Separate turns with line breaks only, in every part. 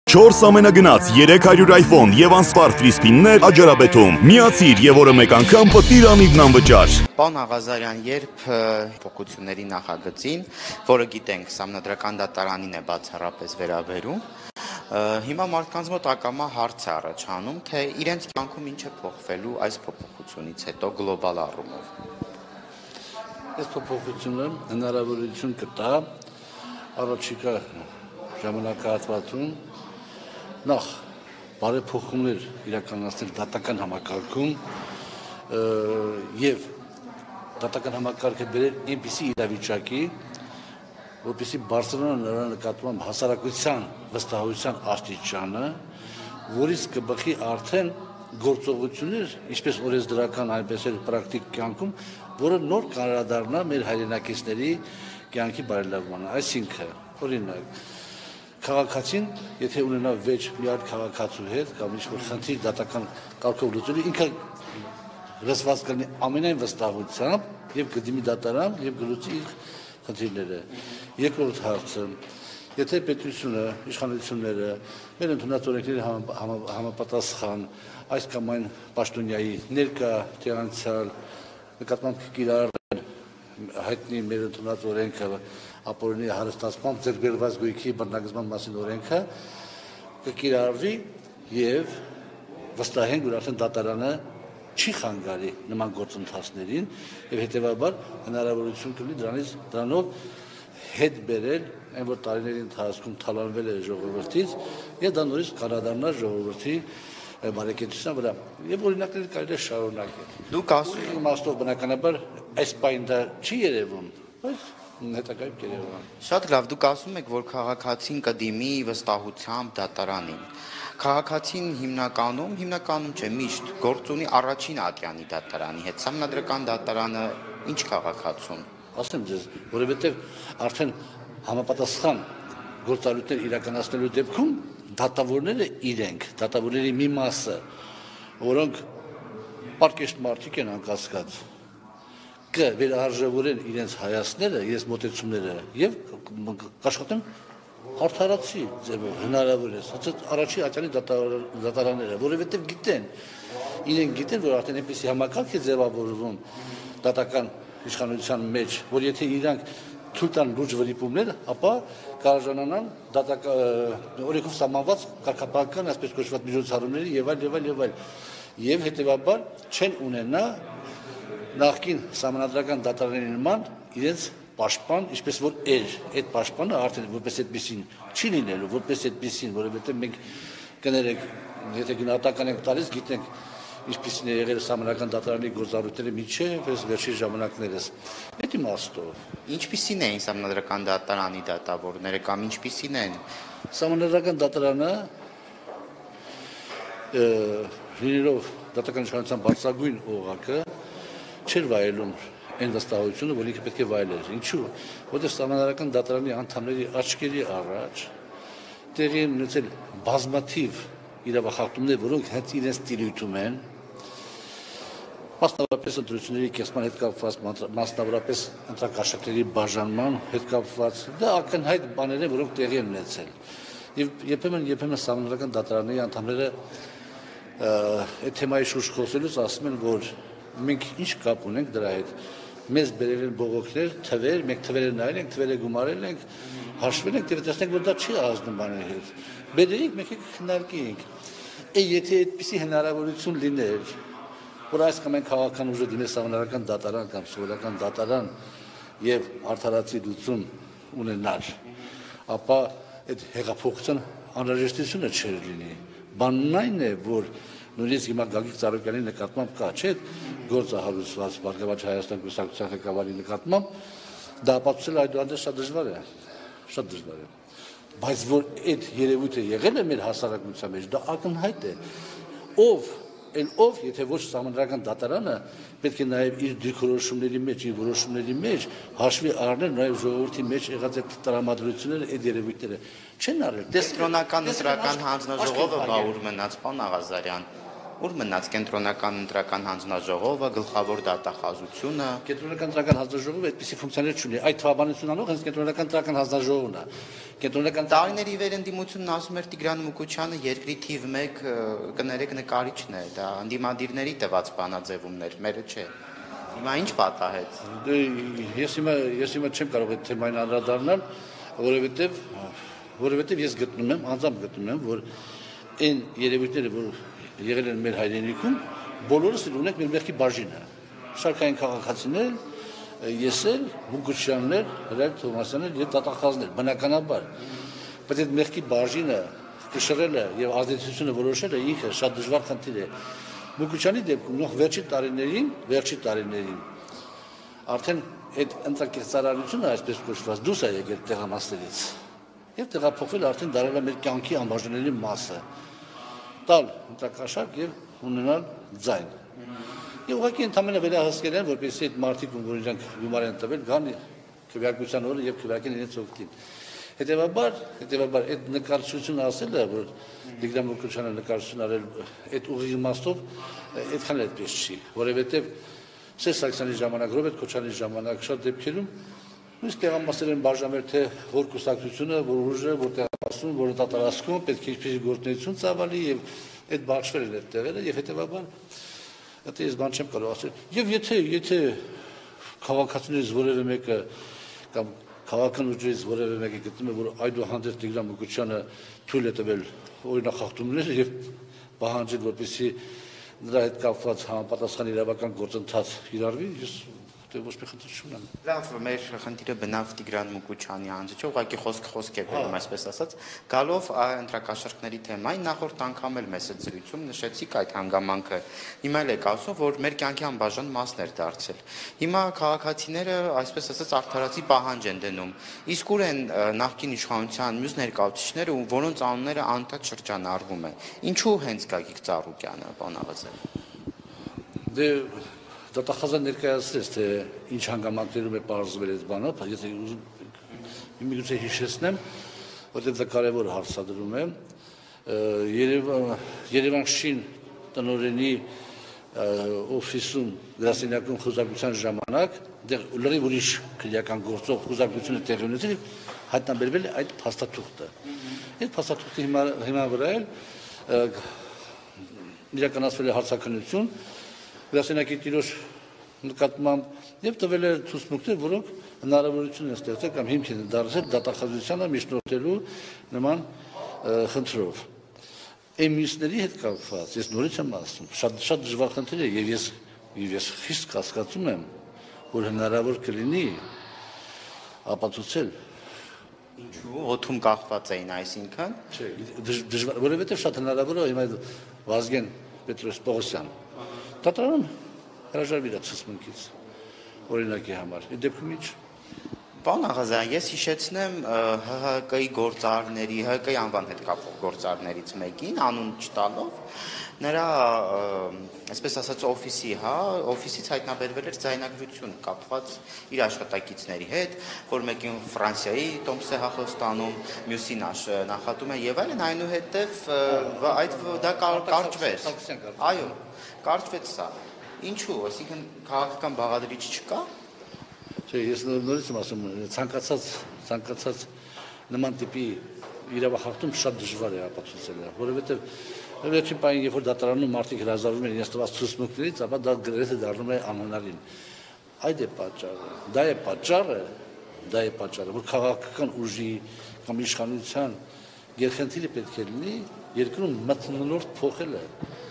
4 ամենագնաց 300 iPhone եւ անսպարտ ֆրիսպիններ Աջարաբեթում։ Միացիր եւ օրը մեկ անգամ պտիր անիվն անվճար։
Պարոն Աղազարյան, երբ փոփոխությունների նախագծին, որը գիտենք, Սահմանադրական դատարանին է բացառապես վերաբերում, հիմա մարդկանց մոտ ակամա հարց է առաջանում, թե իրենց կյանքում ինչ է փոխվելու այս փոփոխությունից հետո գլոբալ առումով։
Այս փոփոխությունը հնարավորություն կտա առաջիկա ժամանակահատվածում նախ բարեփոխումներ իրականացնել դատական համակարգում եւ դատական համակարգը բերել այնպիսի իրավիճակի, որպեսզի բարձրանա նրա նկատմամբ հասարակության վստահության աստիճանը, որից կբխի արդեն գործողություններ, ինչպես օրենսդրական, այնպես էլ պրակտիկ կյանքում, որը նոր կանրադառնա մեր հայրենակիցների կյանքի բարելավմանը, այսինքն, օրինակ, քաղաքացին, եթե ունենա վեճ մի այլ քաղաքացու հետ կամ ինչ-որ խնդիր դատական կարգով լուծելու, ինքը լսված կլինի ամենայն վստահությամբ եւ կդիմի դատարան եւ կլուծի իր խնդիրները։ Երկրորդ հարցը, եթե պետությունը, իշխանությունները մեր ընդունած օրենքների համապատասխան այս կամ այն պաշտոնյայի ներկա անցյալ նկատմամբ կիրառեն հայտնի մեր ընդունած օրենքը ապօրինի հարստացման ձեռքբերված գույքի բռնագրման մասին օրենքը կկիրառվի եւ վստահենք, որ արդեն դատարանը չի խանգարի նման գործընթացներին եւ հետեւաբար հնարավորություն կլինի դրանով հետ բերել այն որ տարիների ընթացքում թալանվել է ժողովրդից եւ դա նորից կանրադառնա ժողովրդի բարեկեցության վրա եւ օրինակներ կարելի է շարունակել։
Դուք ասում եք
իմաստով բնականաբար այս պայն դա չի երևում, բայց հետագայում կերևան։
Շատ լավ, դուք ասում եք, որ քաղաքացին կդիմի վստահությամբ դատարանին։ Քաղաքացին հիմնականում չէ, միշտ գործ ունի առաջին ատյանի դատարանի հետ։ Սահմանադրական դատարանը ինչ քաղաքացուն։
Ասեմ ձեզ, որովհետև արդեն համապատասխան գործառույթներ իրականացնելու դեպքում դատավորները իրենք, դատավորների մի մասը, որոնք պարկեշտ մարդիկ են անկասկած, կվերահարժևորեն իրենց հայացքները, իրենց մոտեցումները եւ կաշխատեն արդարացի ձևով հնարավոր է, առաջի ատյանի դատարանները, որովհետեւ իրենք գիտեն, որ արդեն այնպեսի համակարգ է ձևավորվում դատական իշխանության մեջ, որ եթե իրանք թույլ տան լուրջ վրիպումներ, ապա կարժանանան օրենքով սահմանված կարգապահական, այսպես կոչված միջոցառումների եւ այլ, եւ հետեւաբար չեն ունենա նախկին սահմանադրական դատարանների նման իրենց պաշտպան, ինչպես որ այդ պաշտպանը արդեն որպես այդպեսին չի լինելու, որպես այդպեսին, որովհետեւ մենք կներեք, եթե գնահատական ենք տալիս, գիտենք ինչպիսին է եղել սահմանադրական դատարանի գործառույթները միջև այս վերջին ժամանակներս։ Այդ իմաստով
Ինչպիսին էին սահմանադրական դատարանի դատավորները կամ ինչպիսին են։
Սահմանադրական դատարանը լինելով դատական իշխանության բարձրագույն օղակը չէր վայելում այն վստահությունը, որ ինքը պետք է վայելեր։ Ինչու՞։ Որտեղ սահմանադրական դատարանի անդամների աչքերի առաջ տեղի են ունեցել բազմաթիվ իրավախախտումներ, որոնք հենց իրենց տիրույթում են, մասնավորապես ընտրությունների կեսման հետ կապված, մասնավորապես ընտրակաշառքների բաժանման հետ կապված, դա ակնհայտ բաներ են, որոնք տեղի են ունեցել։ Եվ երբեմն սահմանադրական դատարանի անդամները այդ թեմայի շուրջ խոսելուց ասում են, որ մենք ինչ կապ ունենք դրա հետ։ Մեզ բերել են բողոքներ, թվեր, մենք թվերը նայել ենք, թվերը գումարել ենք, հաշվել ենք, եւ տեսնենք, որ դա չի ազդում բաների հետ։ Բերեինք, մենք քննարկեինք։ Եթե այդպիսի հնարավորություն լիներ, որ այս կամ այն քաղաքական ուժը դիմեր սահմանադրական դատարան կամ սովորական դատարան եւ արդարացի լուծում ունենար, ապա այդ հեղափոխության անհրաժեշտությունը չէր լինի։ Բանն այն է, որ նույնիսկ հիմա Գագիկ Ծառուկյանի նկատմամբ կա, չէ՞, գործը հարուցված Բարգավաճ Հայաստան կուսակցության ղեկավարի նկատմամբ, դա ապացուցել այդուհանդերձ շատ դժվար է։ Բայց որ այդ երևույթը եղել է մեր հասարակության մեջ, դա ակնհայտ է։ Ով, եթե ոչ սահմանադրական դատարանը, պետք է նաև իր դիրքորոշումների մեջ, իր որոշումների մեջ հաշվի առնել նաև ժողովրդի մեջ եղած այդ տրամադրությունները, այդ երևույթները չեն արել։
Կենտրոնական ընտրական հանձնաժողովը բաուր մնաց, պարոն Աղազարյան։ Ուր մնաց կենտրոնական ընտրական հանձնաժողովը, գլխավոր դատախազությունը։
Կենտրոնական ընտրական հանձնաժողովը այդպիսի ֆունկցիաներ չունի։ Այդ թվաբանությունն անող հենց կենտրոնական ընտրական հանձնաժողովն է։ Կենտրոնական
Տարիների վերընդդիմությունն ասում էր Տիգրան Մուկուչյանը երկրի թիվ 1 կներեք նկարիչն է, դա ընդդիմադիրների տված բանաձևումներ, մերը չէ։ Հիմա ինչ պատահեց։
Ես հիմա չեմ կարող այդ թեմային անդրադառնալ, որովհետև ես գտնում եմ, անձամբ գտնում եմ, որ այն երևույթները, որ եղել են մեր հայրենիքում, բոլորս ունենք մեր մեղքի բաժինը։ Շարքային քաղաքացիներ, ես էլ, Մուկուչյաններ, Հրայր Թովմասյաններ եւ դատախազներ, բնականաբար։ Բայց այդ մեղքի բաժինը կշռելը եւ ազդեցությունը որոշելը ինքը շատ դժվար խնդիր է։ Մուկուչյանի դեպքում նույն վերջի տարիներին արդեն այդ ընտրակերտարարությունը այսպես կոչված դուրս է եկել տեղամասներից եւ տեղափոխվել արդեն դարել է մեր կյանքի անբաժանելի մասը։ Տալ ընտրակաշարք եւ ունենալ ձայն։ Եվ ուղղակի ընդհանրապես վերահսկել են, որպեսզի այդ մարդիկ, որ իրանք գումար են տվել, գան քվեարկության օրը եւ քվեարկեն իրենց օգտին։ Հետևաբար այդ նկարչությունը ասելը, որ Տիգրան Մուկուչյանը նկարչություն արել այդ ուղիղ իմաստով, այդքան էլ այդպես չի, որովհետեւ Սերժ Սարգսյանի ժամանակ, Ռոբերտ Քոչարյանի ժամանակ շատ դեպքերում նույնիսկ տեղամասեր են բաժանել, թե որ կուսակցությունը, որ ուժը, որ տեղամասում, որ դատարանքում պետք է ինչպեսի գործունեություն ծավալի եւ այդ բաշխվել են այդ տեղերը եւ հետեւաբար Դա ես բան չեմ կարող ասել։ Եվ եթե քաղաքացիներից որևէ մեկը կամ քաղաքական ուժերից որևէ մեկը գտնում է, որ այդուհանդերձ Տիգրան Մուկուչյանը թույլ է տվել օրինախախտումներ եւ պահանջել, որպեսզի նրա հետ կապված համապատասխան իրավական գործընթաց կիրառվի, ես ոչ մի խնդիր չունեմ։
Լավ, մեր խնդիրը բնավ Տիգրան Մուկուչյանի անձը չէ, ուղղակի խոսք է վերում, այսպես ասած, գալով ընտրակաշառքների թեմային նախորդ անգամ էլ մեծ զրույցում նշեցիք այդ հանգամանքը։ Հիմա էլ եք ասում, որ մեր կյանքի անբաժան մասն էր դարձել։ Հիմա քաղաքացիները, այսպես ասած, արդարացի պահանջ են դնում։ Իսկ ուր են նախկին իշխանության մյուս ներկայացուցիչները, որոնց անունները անդադ շրջանառվում է։ Ինչու հենց Գագիկ Ծառուկյանը, պարոն Աղազյան։
Դե Դատախազան ներկայացրեց, թե ինչ հանգամանքներում է պարզվել այդ բանը, եթե միգուցե հիշեցնեմ, որտեղ դա կարևոր հարցադրում է, Երևան-Շին տնօրենի օֆիսում գրասենյակում խոզակցության ժամանակ, դեռ լրիվ ուրիշ քրեական գործող խոզակցությունը տեղի ունեցել, հայտնաբերվել է այդ փաստաթուղթը։ Այդ փաստաթուղթի հիմա վրա էլ իրականացվել է հարցաքննություն գրասենյակի տիրոջ նկատմամբ եւ տվել է ցուցմունքներ, որոնք հնարավորություն են ստեղծել կամ հիմք են դարձել դատախազությանը միջնորդելու նման խնդրով։ Էմիսների հետ կապված ես նորից եմ ասում, շատ դժվար խնդիր է եւ ես խիստ կասկածում եմ, որ հնարավոր կլինի ապացուցել
Ինչու օդում կախված էին այսինքն։
Չէ, դժվար, որովհետեւ շատ հնարավոր է հիմա Վազգեն Պետրոս-Պողոսյան Դատարանում հրաժարվել է ցուցմունքից օրինակի համար։ Այդ դեպքում ինչ։
Պարոն Աղազյան, ես հիշեցնեմ ՀՀԿ-ի գործարարների, ՀՀԿ-ի անվան հետ կապող գործարարներից մեկին, անուն չտալով, նրա, այսպես ասած, օֆիսից հայտնաբերվել էր ձայնագրություն կապված իր աշխատակիցների հետ, որ մեկին Ֆրանսիայի տոմս է հախոստանում, մյուսին նախատում է եւ այլն, այնուհետեւ դա կարճվեց։ Այո, կարճվեց սա։ Ինչու, այսինքն քաղաքական բաղադրիչ չկա։
Չէ, ես նորից եմ ասում, ցանկացած նման տիպի իրավախախտում շատ դժվար է ապացուցել, որովհետև վերջին պահին, երբ որ դատարանում մարդիկ հրաժարվում են իրենց տված ցուցմունքներից, ապա դա գրեթե դառնում է անհնարին։ Այդ է պատճառը, որ քաղաքական ուժի կամ իշխանության գերխնդիրը պետք է լինի երկրում մթնոլորտ փոխելը,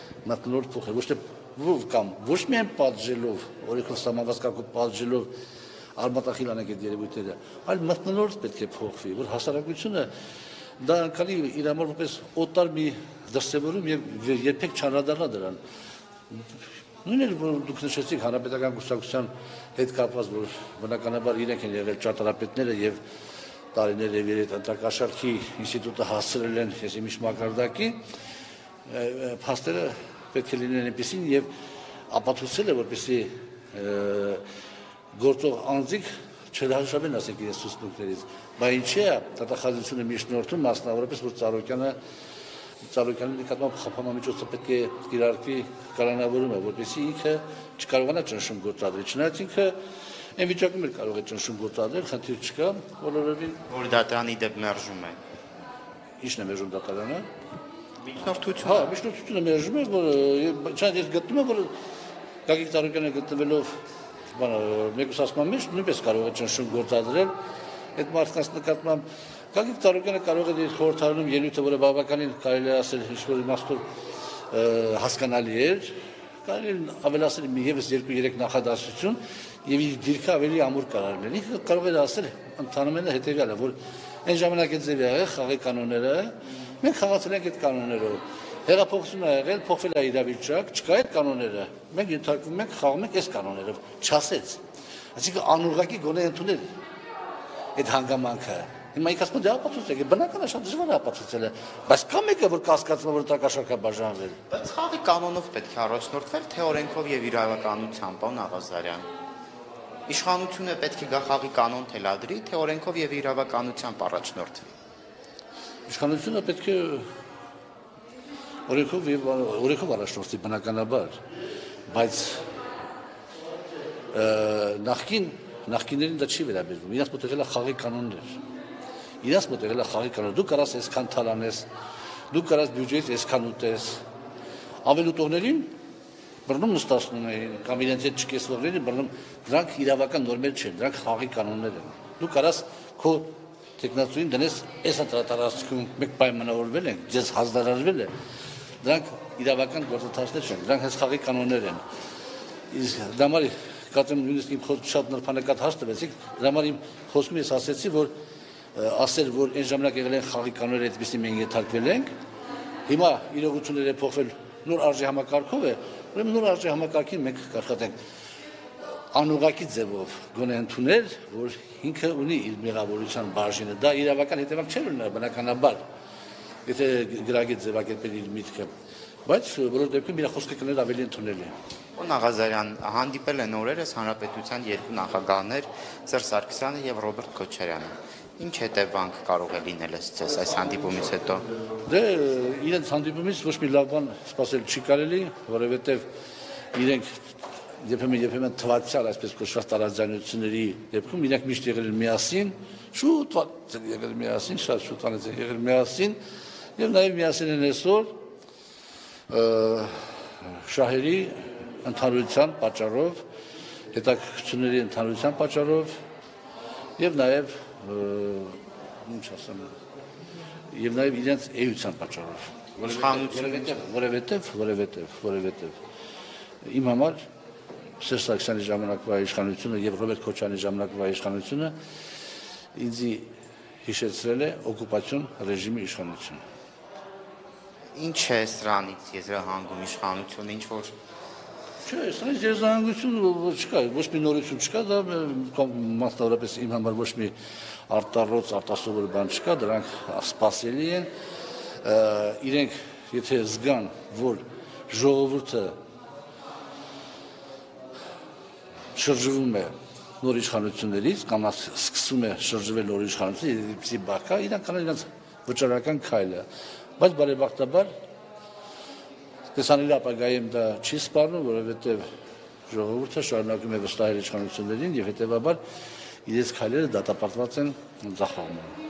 ոչ միայն պատժելով, օրենքով սահմանված կարգով պատժելով արմատախիլ անեք այդ երևույթները, այլ մթնոլորտ պետք է փոխվի, որ հասարակությունը դա անկալի իր համար որպես օտար մի դրսևորում եւ երբեք չանդրադառնա դրան։ Նույնն էլ որ դուք նշեցիք հանրապետական կուսակցության հետ կապված, որ բնականաբար իրենք են եղել ճարտարապետները եւ տարիներ եւ ընտրակաշառքի ինստիտուտը հասցրել են ես իմիշ մակարդակի, փաստերը պետք է լինեն այնպեսին եւ ապացուցել է, որպեսզի գործող անձիկ չհրաժարվեն ասենք իրենց ցուցմունքներից, բայց ինչի է դատախազությունը միջնորդում մասնավորապես որ Ծառուկյանը Ծառայության նկատմամբ խափանամիջոցը պետք է կիրարկվի կանոնավորումը, որպեսզի ինքը չկարողանա ճնշում գործադրել։ Չնայած ինքը այն վիճակում էլ կարող է ճնշում գործադրել, խնդիր չկա, բոլորովին
որ դատարանի դեպ մերժում է։
Ինչն է մերժում դատարանը։
Միջնորդությունը։
Հա, միջնորդությունը մերժում է, որ չնայած ես գտնում եմ, որ Գագիկ Ծառուկյանը գտնվելով մեկուսացման մեջ նույնպես կարող է ճնշում գործադրել այդ մարդկանց նկատմամբ։ Գագիկ Ծառուկյանը կարող է խորհրդարանում ելույթը, որը բավականին կարելի է ասել ինչ-որ իմաստով հասկանալի էր, կարելի է ավելացնել ևս 2-3 նախադասություն եւ իր դիրքը ավելի ամուր կարողներ։ Ինքը կարող է ասել ընդհանրապես հետեւյալը, որ այն ժամանակ այդ ձևի եղել խաղի կանոնները, մենք խաղացել ենք այդ կանոններով։ Հեղափոխություն ա եղել, փոխվել է իրավիճակ, չկա այդ կանոնները։ Մենք ենթարկվում ենք խաղում ենք այս կանոններով, չասեց։ Այսինքն անուղղակի գոնե ընդունել այդ հանգամանքը։ Հիմա ինքս մոտ ապացուցել է, բնական է շատ դժվար է ապացուցել, բայց կա մեկը, որ կասկածում որ տակաշարք է բաժանվել։
Բայց խաղի կանոնով պետք է առաջնորդվել, թե օրենքով եւ իրավականությամբ, պարոն Աղազարյան։ Իշխանությունը պետք է գա խաղի կանոն թելադրի, թե օրենքով եւ իրավականությամբ առաջնորդվի։
Իշխանությունը պետք է օրենքով առաջնորդվի բնականաբար, բայց նախկիններին դա չի վերաբերվում։ Իրաց մոտ եղել է խաղի կանոններ։ Իրաց մոտ եղել է խաղի կանոն։ Դու կարաս այսքան թալանես, դու կարաս բյուջեից այսքան ուտես։ Ավելուտողներին բռնում նստացնում էին, կամ իրենց հետ չկեսվողներին բռնում, դրանք իրավական նորմեր չեն, դրանք խաղի կանոններ են։ Դու կարաս քո տեխնացուին դնես այս ընտրատարածքում մեկ պայմանավորվել են, ձեզ հանձնարարվել է։ Դրանք իրավական գործընթացներ չեն, դրանք հենց խաղի կանոններ են։ Իսկ դա համար կատեմ նույնիսկ իմ խոսքը շատ նրբանկատ հարց տվեցիք, դա համար իմ խոսքում ես ասեցի, որ ասել, որ այն ժամանակ եղել են խաղի կանոնները այդպեսի մենք ենթարկվել ենք, հիմա իրողությունները փոխվել նոր արժի համակարգով է, ուրեմն նոր արժի համակարգին մենք կաշխատենք անուղղակի ձևով գոնե ընդունել, որ ինքը ունի իր մեղավորության բաժինը, դա իրավական հետևանք չէր ունենա բնականաբար, եթե գրագետ ձևակերպել իր միտքը, բայց բոլոր դեպքում իր խոսքը կներ ավելի ընդունելի։
Պարոն Աղազարյան, հանդիպել են օրերս հանրապետության երկու նախագահներ Սերժ Սարգսյանը եւ Ռոբերտ Քոչարյանը։ Ինչ հետևանք կարող է լինել այս հանդիպումից հետո։
Դե իրենց հանդիպումից ոչ մի լավ բան սպասել չի կարելի, որովհետև իրենք երբեմն թվացյալ այսպես կոչված տարաձայնությունների դեպքում իրենք միշտ եղել են միասին, շուտ եղել միասին, շատ շուտ եղել միասին, եւ նաեւ միասին են այսօր շահերի ընդհանրության պատճառով, հետաքրքրությունների ընդհանրության պատճառով եւ նաեւ ինչ ասեմ, եւ նաեւ իրենց էության պատճառով, որովհետեւ իմ համար Սերժ Սարգսյանի ժամանակվա իշխանությունը եւ Ռոբերտ Քոչարյանի ժամանակվա իշխանությունը ինձ հիշեցրել է օկուպացիոն ռեժիմի իշխանությունը։
Ինչ է սրանից եզրահանգում իշխանությունը, ինչ որ
Չէ, սրանից եզրահանգություն չկա, ոչ մի նորություն չկա, դա մասնավորապես իմ համար ոչ մի արտառոց, արտասովոր բան չկա, դրանք սպասելի են, իրենք եթե զգան, որ ժողովուրդը շրջվում է նոր իշխանություններից, կամ սկսում է շրջվել նոր իշխանությունից, իրանք կանեն իրենց վճռական քայլը, բայց բարեբախտաբար տեսանելի ապագայում դա չի սպառնում, որովհետև ժողովուրդը շարունակում է վստահել իշխանություններին եւ հետեւաբար իրենց քայլերը դատապարտված են ձախողման։